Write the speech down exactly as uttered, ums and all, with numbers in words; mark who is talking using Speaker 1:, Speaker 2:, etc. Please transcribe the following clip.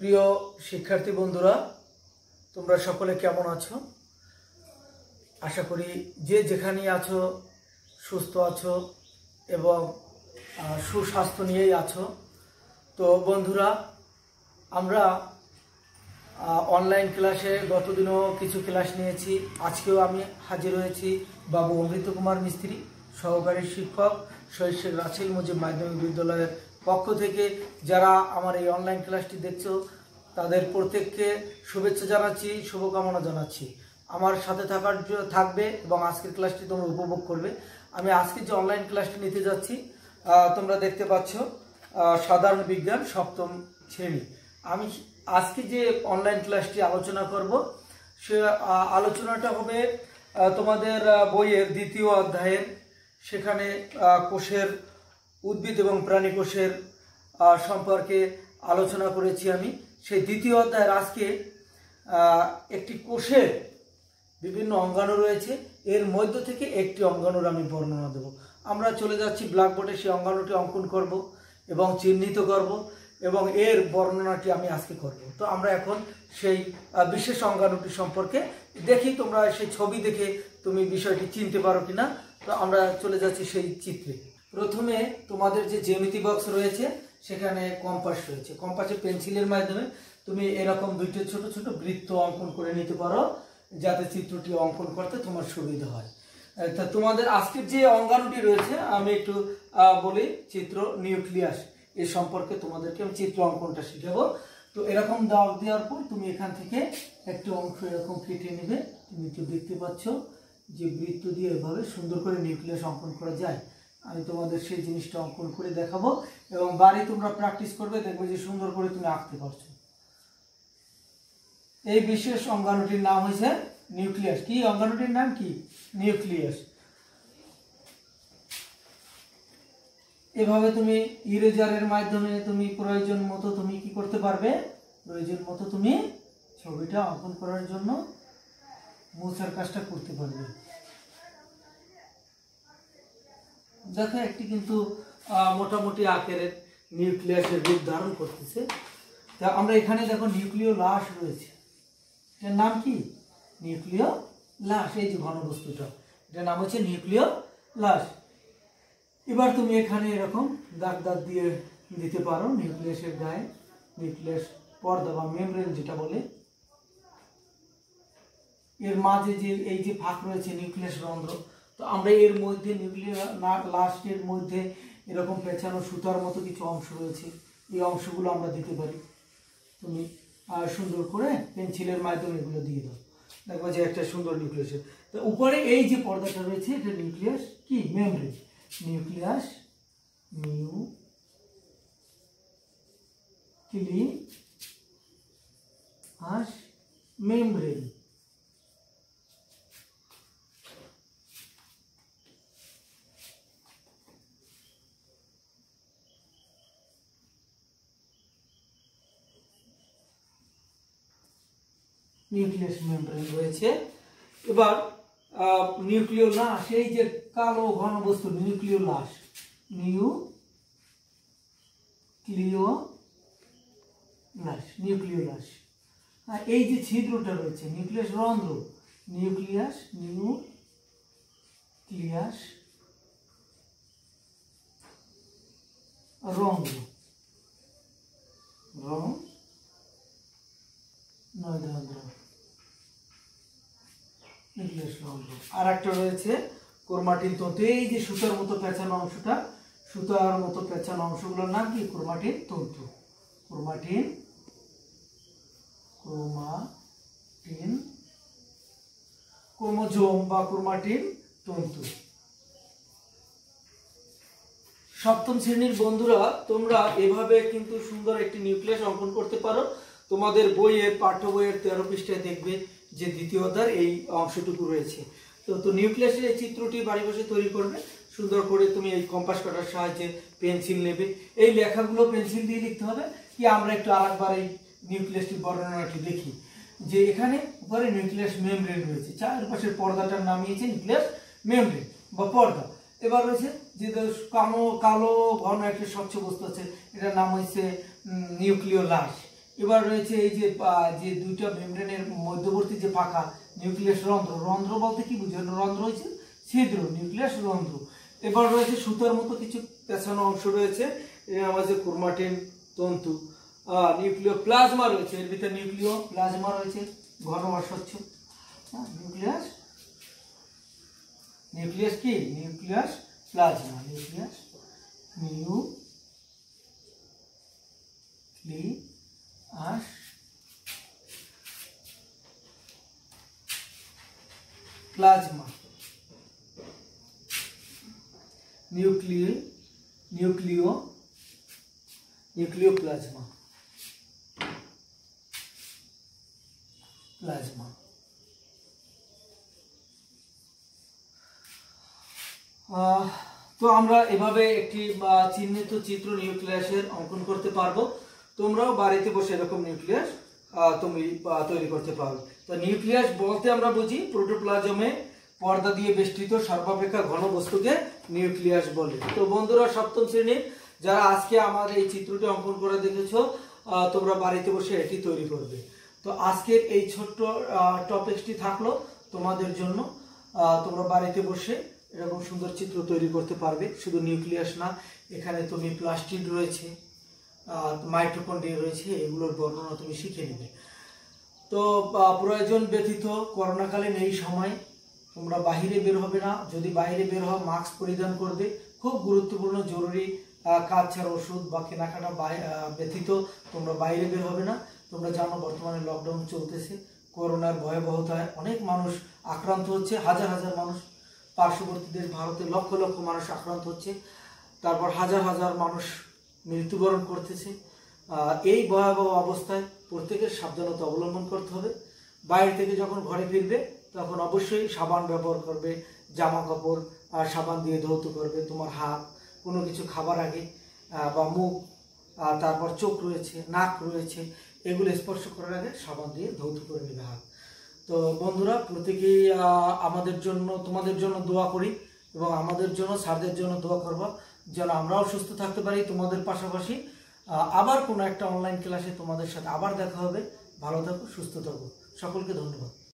Speaker 1: প্রিয় শিক্ষার্থী বন্ধুরা, তোমরা সকলে কেমন আছো? আশা করি যে যেখানেই আছো সুস্থ আছো এবং সুস্বাস্থ্য নিয়েই আছো। তো বন্ধুরা, আমরা অনলাইন ক্লাসে গতদিনও কিছু ক্লাস নিয়েছি। আজকেও আমি হাজির হয়েছি বাবু অমৃত কুমার মিস্ত্রি, সহকারী শিক্ষক, শহীদ শেখ রাসেল মুজিব মাধ্যমিক বিদ্যালয়ের পক্ষ থেকে। যারা আমার এই অনলাইন ক্লাসটি দেখছো তাদের প্রত্যেককে শুভেচ্ছা জানাচ্ছি, শুভকামনা জানাচ্ছি। আমার সাথে থাকার থাকবে এবং আজকের ক্লাসটি তোমরা উপভোগ করবে। আমি আজকে যে অনলাইন ক্লাসটি নিতে যাচ্ছি তোমরা দেখতে পাচ্ছ সাধারণ বিজ্ঞান সপ্তম শ্রেণী। আমি আজকে যে অনলাইন ক্লাসটি আলোচনা করব সে আলোচনাটা হবে তোমাদের বইয়ের দ্বিতীয় অধ্যায়ের, সেখানে কোষের উদ্ভিদ এবং প্রাণী কোষের সম্পর্কে আলোচনা করেছি আমি। সেই দ্বিতীয় অধ্যায়ের আজকে একটি কোষের বিভিন্ন অঙ্গাণু রয়েছে, এর মধ্য থেকে একটি অঙ্গাণুর আমি বর্ণনা দেব। আমরা চলে যাচ্ছি ব্ল্যাকবোর্ডে, সেই অঙ্গাণুটি অঙ্কন করব এবং চিহ্নিত করব এবং এর বর্ণনাটি আমি আজকে করব। তো আমরা এখন সেই বিশেষ অঙ্গাণুটি সম্পর্কে দেখি, তোমরা সেই ছবি দেখে তুমি বিষয়টি চিনতে পারো কিনা। তো আমরা চলে যাচ্ছি সেই চিত্রে। প্রথমে তোমাদের যে জ্যামিতি বক্স রয়েছে সেখানে কম্পাস রয়েছে। কম্পাসে পেন্সিলের মাধ্যমে তুমি এরকম দুইটা ছোট ছোট বৃত্ত অঙ্কন করে নিতে পারো যাতে চিত্রটি অঙ্কন করতে তোমার সুবিধা হয়। তা তোমাদের আজকের যে অঙ্গাণুটি রয়েছে আমি একটু বলি, চিত্র নিউক্লিয়াস এ সম্পর্কে তোমাদেরকে আমি চিত্র অঙ্কনটা শিখাবো। তো এরকম দাগ দেওয়ার পর তুমি এখান থেকে একটা অংশ এরকম কেটে নেবে। তুমি তো দেখতে পাচ্ছ যে বৃত্ত দিয়ে এভাবে সুন্দর করে নিউক্লিয়াস অঙ্কন করা যায়। আমি তোমাদের সেই জিনিসটা অঙ্কন করে দেখাবো এবং বাড়ি তোমরা প্র্যাকটিস করবে, দেখবে যে সুন্দর করে তুমি আঁকতে পারছো। এই বিশেষ অঙ্গাণুটির নাম হয়েছে নিউক্লিয়াস। কি অঙ্গাণুটির নাম কি? নিউক্লিয়াস। এভাবে তুমি ইরেজারের মাধ্যমে তুমি প্রয়োজন মতো তুমি কি করতে পারবে, প্রয়োজন মতো তুমি ছবিটা অঙ্কন করার জন্য মোছার কাজটা করতে পারবে। দেখো একটি কিন্তু মোটামুটি আকারের নিউক্লিয়াসের রূপ ধারণ করতেছে। তা আমরা এখানে দেখো নিউক্লিয় লাশ রয়েছে, এটার নাম কি? নিউক্লিয় লাশ। এই যে ঘনবস্তুটা, এটার নাম হচ্ছে নিউক্লিয় লাশ। এবার তুমি এখানে এরকম দাগ দাগ দিয়ে দিতে পারো নিউক্লিয়াসের গায়ে, নিউক্লিয়াস পর্দা বা মেমব্রেন যেটা বলে। এর মাঝে যে এই যে ফাঁক রয়েছে নিউক্লিয়াস রন্ধ্র, তো আমরা এর মধ্যে নিউক্লিয়াস লাস্টের মধ্যে এরকম পেঁচানো সুতার মতো কিছু অংশ রয়েছে, এই অংশগুলো আমরা দিতে পারি। তুমি সুন্দর করে পেন্সিলের মাধ্যমে এগুলো দিয়ে দাও, দেখবো যে একটা সুন্দর নিউক্লিয়াস। তো উপরে এই যে পর্দাটা রয়েছে এটা নিউক্লিয়াস কি? Membrane. Nucleus nucleus membrane. Nucleus membrane রয়েছে। এবার নিউক্লিয় লাশ, এই যে কালো ঘনবস্তু নিউক্লিয় লাশ, নিউক্লিয় লাশ নিউক্লিয় লাশ এই যে ছিদ্রটা রয়েছে নিউক্লিয়াস রন্ধ্র, নিউক্লিয়াস নিউক্লিয়াস রন্ধ্র রন্ধ্র আর একটা রয়েছে ক্রোমাটিন তন্তু। এই যে সুতার মতো পেঁচানো অংশটা, সুতার মতো পেঁচানো অংশগুলোর নাম কি? ক্রোমাটিন তন্তু। ক্রোমাটিন ক্রোমাটিন ক্রোমোজোম বা ক্রোমাটিন তন্তু। সপ্তম শ্রেণীর বন্ধুরা, তোমরা এভাবে কিন্তু সুন্দর একটি নিউক্লিয়াস অঙ্কন করতে পারো। তোমাদের বইয়ের পাঠ্য বইয়ের তেরো পৃষ্ঠায় দেখবে যে দ্বিতীয় অধ্যায়ের এই অংশটুকু রয়েছে। তো তো নিউক্লিয়াসের এই চিত্রটি বাড়ি বসে তৈরি করবে সুন্দর করে। তুমি এই কম্পাস কাটার সাহায্যে পেন্সিল নেবে, এই লেখাগুলো পেন্সিল দিয়ে লিখতে হবে। কি আমরা একটু আরেকবার এই নিউক্লিয়াসটির বর্ণনাটি দেখি, যে এখানে উপরে নিউক্লিয়াস মেমব্রেন রয়েছে, চারপাশের পর্দাটার নামিয়েছে নিউক্লিয়াস মেমব্রেন বা পর্দা। এবার রয়েছে যে কালো কালো ঘন একটা স্বচ্ছ বস্তু আছে, এটার নাম হচ্ছে নিউক্লিয় লাশ। এবার রয়েছে এই যে যে দুইটা মেমব্রেনের মধ্যবর্তী যে পাকা নিউক্লিয়াস রন্ধ্র। রন্ধ্র বলতে কি বুঝেন? রন্ধ্র হচ্ছে ছিদ্র, নিউক্লিয়াস রন্ধ্র। এবার রয়েছে সুতার মতো কিছু পেছানো অংশ রয়েছে, এর নাম হচ্ছে ক্রোমাটিন তন্তু। নিউক্লিয় প্লাজমা রয়েছে, এর ভিতরে নিউক্লিয় প্লাজমা রয়েছে, ঘন বা স্বচ্ছ। নিউক্লিয়াস নিউক্লিয়াস কি? Nucleus plasma, nucleus nucleus plasma, নিউক্লিয় নিউক্লিয় নিউক্লিয় প্লাজমা প্লাজমা তো আমরা এভাবে একটি চিহ্নিত চিত্র নিউক্লিয়াসের অঙ্কন করতে পারবো। তোমরাও বাড়িতে বসে এরকম নিউক্লিয়াস তুমি তৈরি করতে পারবে। তো নিউক্লিয়াস বলতে আমরা বুঝি প্রোটোপ্লাজমে পর্দা দিয়ে বেষ্টিত সর্বাপেক্ষা ঘন বস্তুকে নিউক্লিয়াস বলে। তো বন্ধুরা, সপ্তম শ্রেণীর যারা আজকে আমার এই চিত্রটি অঙ্কন করে দেখেছো, তোমরা বাড়িতে বসে এটি তৈরি করবে। তো আজকের এই ছোট্ট টপিকটি থাকলো তোমাদের জন্য। তোমরা বাড়িতে বসে এরকম সুন্দর চিত্র তৈরি করতে পারবে। শুধু নিউক্লিয়াস না, এখানে তুমি প্লাস্টিড রয়েছে, মাইটোকন্ড্রিয়া রয়েছে, এগুলোর বর্ণনা তুমি শিখে নেবে। তো প্রয়োজন ব্যতীত করোনাকালীন এই সময় তোমরা বাহিরে বের হবে না। যদি বাইরে বের হও মাস্ক পরিধান করবে। খুব গুরুত্বপূর্ণ জরুরি কাজ ছাড়া, ওষুধ বা কেনাকাটা ব্যতীত তোমরা বাইরে বের হবে না। তোমরা জানো বর্তমানে লকডাউন চলতেছে, করোনার ভয়াবহতায় অনেক মানুষ আক্রান্ত হচ্ছে, হাজার হাজার মানুষ। পার্শ্ববর্তী দেশ ভারতে লক্ষ লক্ষ মানুষ আক্রান্ত হচ্ছে, তারপর হাজার হাজার মানুষ মৃত্যুবরণ করতেছে। এই ভয়াবহ অবস্থায় প্রত্যেকের সাবধানতা অবলম্বন করতে হবে। বাইরে থেকে যখন ঘরে ফিরবে তখন অবশ্যই সাবান ব্যবহার করবে, জামা কাপড় আর সাবান দিয়ে ধৌত করবে। তোমার হাত কোনো কিছু খাবার আগে বা মুখ, তারপর চোখ রয়েছে, নাক রয়েছে, এগুলো স্পর্শ করার আগে সাবান দিয়ে ধৌত করে নেবে হাত। তো বন্ধুরা, প্রত্যেকেই আমাদের জন্য, তোমাদের জন্য দোয়া করি এবং আমাদের জন্য, স্যারদের জন্য দোয়া করবা যেন আমরাও সুস্থ থাকতে পারি। তোমাদের পাশাপাশি আবার কোনো একটা অনলাইন ক্লাসে তোমাদের সাথে আবার দেখা হবে। ভালো থাকো, সুস্থ থাকো। সকলকে ধন্যবাদ।